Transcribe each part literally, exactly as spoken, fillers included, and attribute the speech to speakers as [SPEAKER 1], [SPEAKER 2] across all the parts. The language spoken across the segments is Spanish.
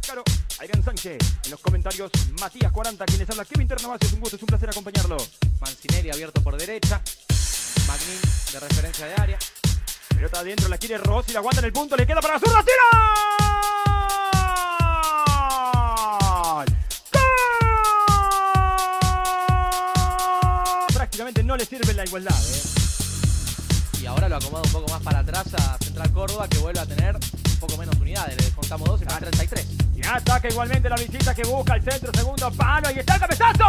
[SPEAKER 1] Caro, Adrián Sánchez, en los comentarios Matías cuarenta, quienes habla Kevin Ternavas, es un gusto, es un placer acompañarlo.
[SPEAKER 2] Mancinelli abierto por derecha, Magnin de referencia de área.
[SPEAKER 1] Pelota adentro, la quiere Rossi, la aguanta en el punto, le queda para la zurda, ¡tira! ¡Gol! Prácticamente no le sirve la igualdad, ¿eh?
[SPEAKER 2] Y ahora lo acomoda un poco más para atrás a Central Córdoba, que vuelve a tener un poco menos unidades. Le descontamos dos y para treinta y tres.
[SPEAKER 1] Y ataca igualmente la visita que busca el centro, segundo palo, ahí está el cabezazo.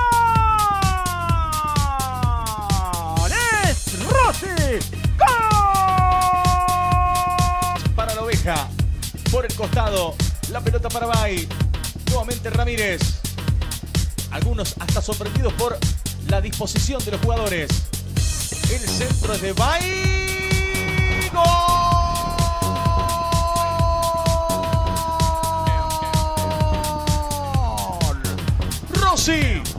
[SPEAKER 1] ¡Gol! ¡Es Rossi! ¡Gol!
[SPEAKER 3] Para la Oveja, por el costado, la pelota para Bay. Nuevamente Ramírez. Algunos hasta sorprendidos por la disposición de los jugadores. El centro es de Bay. ¡Gol! Rossi.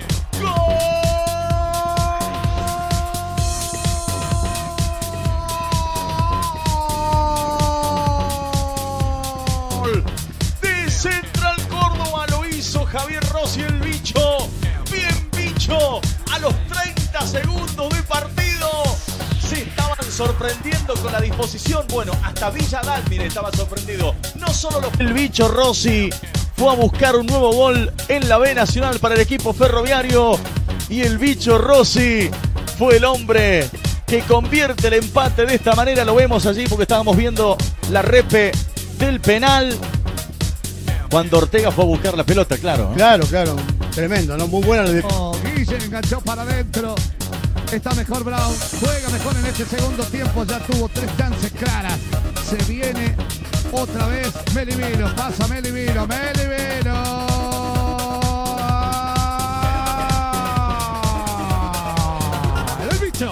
[SPEAKER 3] Gol de Central Córdoba. Lo hizo Javier Rossi, el bicho. Bien bicho. A los treinta segundos de partido. Se estaban sorprendiendo con la disposición. Bueno, hasta Villa Dálmine estaba sorprendido. No solo los... El bicho Rossi fue a buscar un nuevo gol en la B Nacional para el equipo ferroviario. Y el bicho Rossi fue el hombre que convierte el empate de esta manera. Lo vemos allí porque estábamos viendo la repe del penal. Cuando Ortega fue a buscar la pelota, claro. ¿eh?
[SPEAKER 4] Claro, claro. Tremendo, ¿no? Muy buena.
[SPEAKER 5] Oh, Guille enganchó para adentro. Está mejor Brown. Juega mejor en este segundo tiempo. Ya tuvo tres chances claras. Se viene otra vez Melivino. Pasa Melivino. Melivino. El bicho.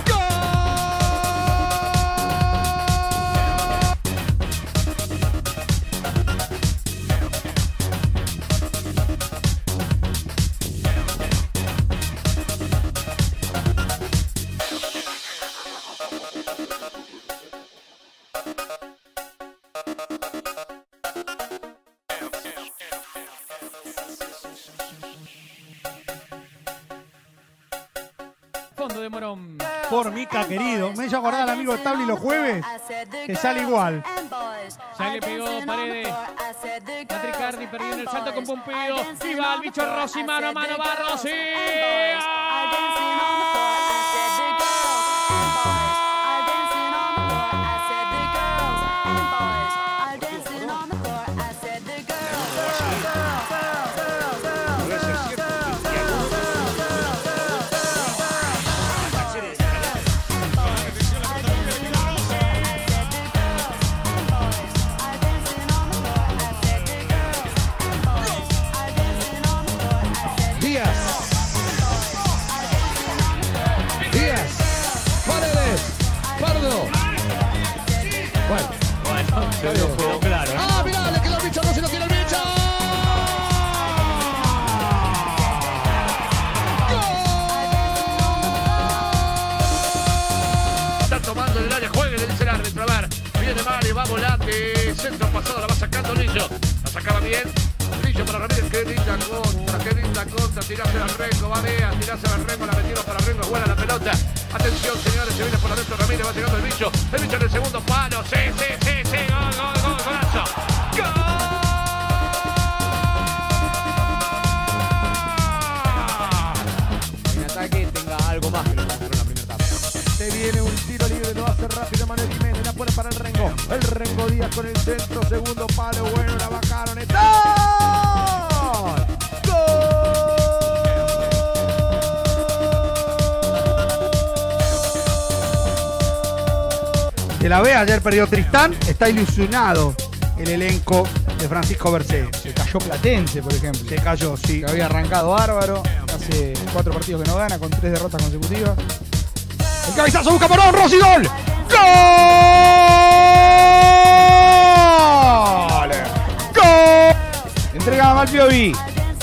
[SPEAKER 5] Fondo de Morón.
[SPEAKER 4] Formica, querido. Me hizo acordar al amigo Tabli los jueves, que sale igual.
[SPEAKER 5] Ya le pegó Paredes. Matricardi perdió en el salto con Pompeo. Y va el bicho Rossi, mano a mano, va Rossi. Bueno, bueno,
[SPEAKER 1] pero juego claro.
[SPEAKER 5] ¡Ah, mirá! Le quedó el bicho, no se lo quiere el bicho. ¡Gol!
[SPEAKER 6] Está tomando el área, juegue, le dice el árbitro. A ver, viene Mario, va volante. Centro pasado, la va sacando Lillo. La sacaba bien. Lillo para Ramírez, qué linda contra, qué linda contra. Tirase al Rengo, va Bea, tirase al Rengo, la metieron para Rengo, buena la pelota. Atención, señores, se viene por adentro Ramírez, va llegando el bicho. El bicho en el segundo palo. Sí, sí, sí, sí. Gol, gol, gol, golazo. ¡Gol!
[SPEAKER 2] En ataque tenga algo más que lo que mostró en la primera etapa.
[SPEAKER 1] Se viene un tiro libre, lo hace rápido Manuel Jiménez, la pone para el Rengo. El Rengo Díaz con el centro, segundo palo, bueno, la bajaron. ¡Está!
[SPEAKER 4] Que la ve, ayer perdió Tristán, está ilusionado el elenco de Francisco Bercé.
[SPEAKER 7] Se cayó Platense, por ejemplo.
[SPEAKER 4] Se cayó, sí.
[SPEAKER 7] Que había arrancado bárbaro. Hace cuatro partidos que no gana, con tres derrotas consecutivas.
[SPEAKER 4] El cabezazo busca Morón, Rossi, gol. ¡Gol! ¡Gol! Entrega a Malpiovi.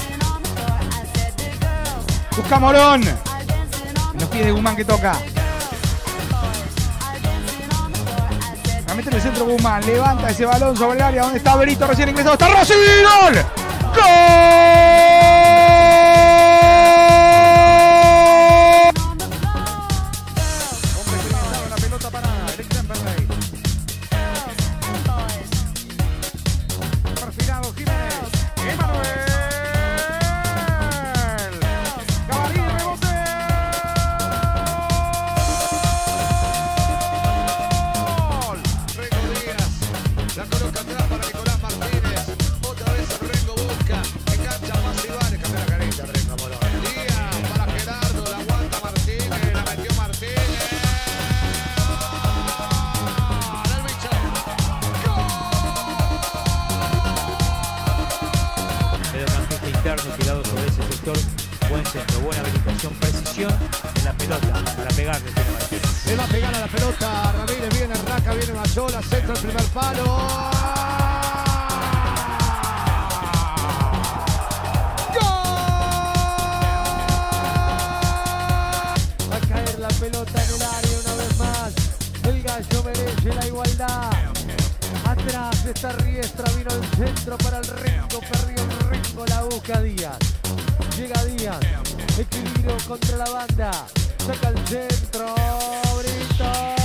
[SPEAKER 4] Busca Morón. En los pies de Guzmán que toca.
[SPEAKER 7] mete en el centro Guzmán. Levanta ese balón sobre el área. ¿Dónde está Brito? Recién ingresado. ¡Está Rossi! ¡Gol! ¡Gol!
[SPEAKER 1] Hombre experimentado, la pelota parada. Eric Temperley. Perfilado Jiménez. Emanuel. Cavallini, rebote. Gol.
[SPEAKER 6] Rengo Díaz la coloca atrás para Nicolás Martínez. Otra vez el Rengo busca. Engancha más Ibanes. Cambió la carita Rengo Morón. Díaz para Gerardo. La aguanta Martínez. La metió Martínez. ¡Gol! El bicho.
[SPEAKER 8] Mediocampista interno tirado sobre ese sector. Buen centro, buena habilitación, precisión en la pelota. Para pegarle tiene Martínez.
[SPEAKER 5] Le va a pegar a la pelota. Ramírez viene, Raca, viene Mayola, centro el primer palo. Va a caer la pelota en el área una vez más. El Gallo merece la igualdad. Atrás está Riestra, vino el centro para el Rengo, perdió el Rengo, la busca Díaz. Llega Díaz, equilibrio contra la banda, saca el centro, Brito.